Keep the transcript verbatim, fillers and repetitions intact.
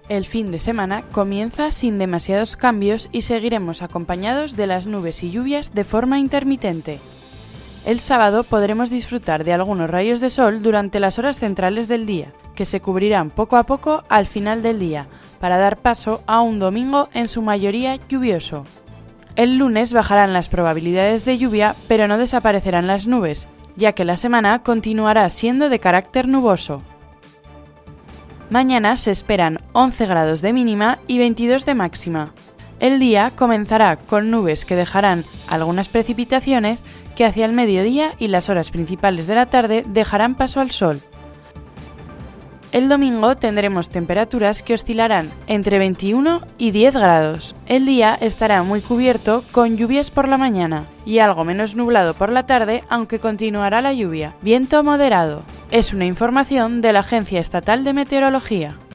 El fin de semana comienza sin demasiados cambios y seguiremos acompañados de las nubes y lluvias de forma intermitente. El sábado podremos disfrutar de algunos rayos de sol durante las horas centrales del día, que se cubrirán poco a poco al final del día, para dar paso a un domingo en su mayoría lluvioso. El lunes bajarán las probabilidades de lluvia, pero no desaparecerán las nubes, ya que la semana continuará siendo de carácter nuboso. Mañana se esperan once grados de mínima y veintidós de máxima. El día comenzará con nubes que dejarán algunas precipitaciones que hacia el mediodía y las horas principales de la tarde dejarán paso al sol. El domingo tendremos temperaturas que oscilarán entre veintiuno y diez grados. El día estará muy cubierto con lluvias por la mañana y algo menos nublado por la tarde, aunque continuará la lluvia. Viento moderado. Es una información de la Agencia Estatal de Meteorología.